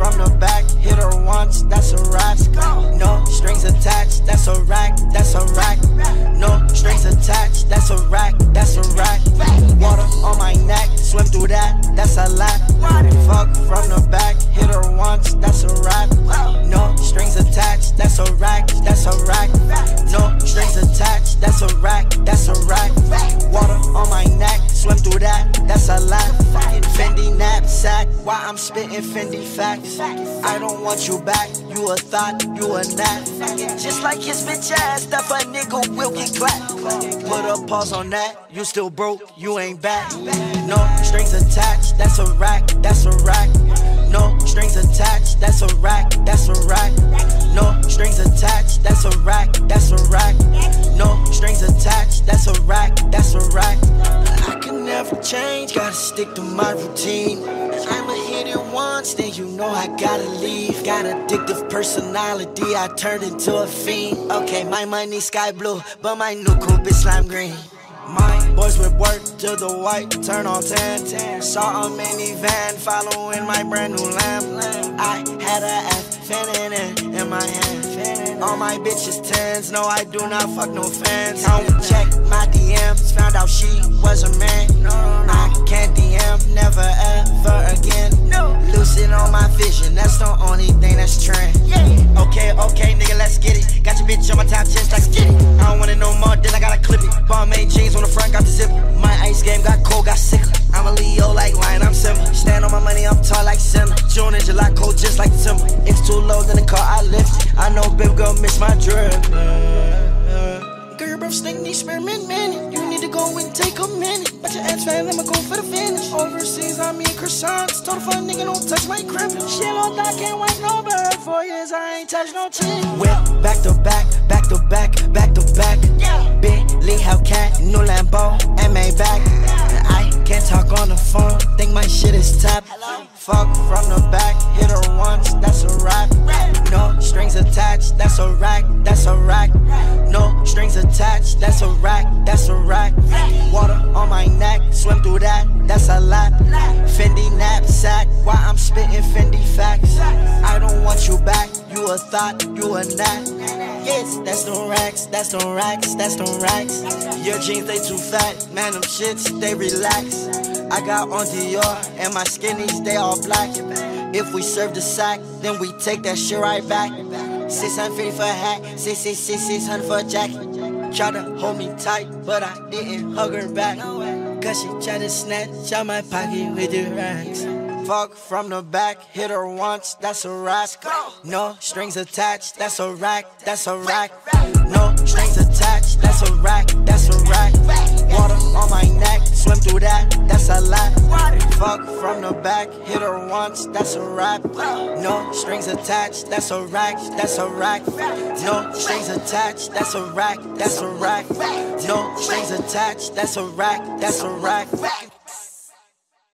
from the back, hit her once, that's a rack. No strings attached, that's a rack, that's a rack. No strings attached, that's a rack, that's a rack. Water on my neck, swim through that, that's a lap. Fuck from the back, hit her once, that's a rack. No strings attached, that's a rack, that's a rack. No strings attached, that's a rack, that's a rack. Water on my neck, swim through that, that's a lap. Fendi knapsack, why I'm spitting Fendi facts. I don't want you back, you a thought, you a nap. Just like his bitch ass, that a nigga will get clapped. Put a pause on that, you still broke, you ain't back. No strings attached, that's a rack, that's a rack. No strings attached, that's a rack, that's a rack. No strings attached, that's a rack, that's a rack. No strings attached, that's a rack, that's a rack. I can never change, gotta stick to my routine. I'ma hit it once, then you know I gotta leave. Got addictive personality, I turned into a fiend. Okay, my money sky blue, but my new coupe is lime green. My boys with work till the white turn on 10. Saw a minivan following my brand new lamp. I had a feminine in my hand. All my bitches tens, no I do not fuck no fans. I don't check my DMs, found out she was a man. I can't DM, never ever again. Lucid on my vision, that's the only thing that's trend. Okay, nigga, let's get it. Got your bitch on my top chest like skinny. I don't want it no more, then I gotta clip it. Balmain jeans on the front, got the zipper. My ice game got cold, got sicker. I'm a Leo like lion, I'm simple. Stand on my money, I'm tall like Simba. June and July cold just like Timber. It's too low, then the car I lift. I know baby girl miss my drip. Girl, your breath stink, need spearmint minute. You need to go and take a minute. But your ass fat, I'ma go for the finish. Overseas, I mean croissants. Told a fuck nigga don't touch my crib. Shit on that, can't wipe no bird. 4 years, I ain't touch no chin. Whip back to back, back to back, back to back. Billy Hellcat, new Lambo, and Maybach. I can't talk on the phone, think my shit is tapped. Fuck from the back, hit her once, that's a rap. No strings attached, that's a rack, that's a rack. No strings attached, that's a rack, that's a rack. Water on my neck, swim through that, that's a lap. Fendi knapsack, why I'm spitting Fendi facts. I don't want you back, you a thought, you a nap. Yes, that's no racks, that's no racks, that's no racks. Your jeans, they too fat, man, them shits, they relax. I got on Dior, and my skinnies, they all black. If we serve the sack, then we take that shit right back. 650 for a hat, 600 for a jacket. Tryna hold me tight, but I didn't hug her back. Cause she tried to snatch out my pocket with the racks. Fuck from the back, hit her once, that's a rack. No strings attached, that's a rack, that's a rack. No strings attached, that's a rack, that's a rack. Water on my neck, swim through that, that's a lap. Fuck from the back, hit her once, that's a rap. No strings attached, that's a rack, that's a rack. No strings attached, that's a rack, that's a rack. No strings attached, that's a rack, that's a rack.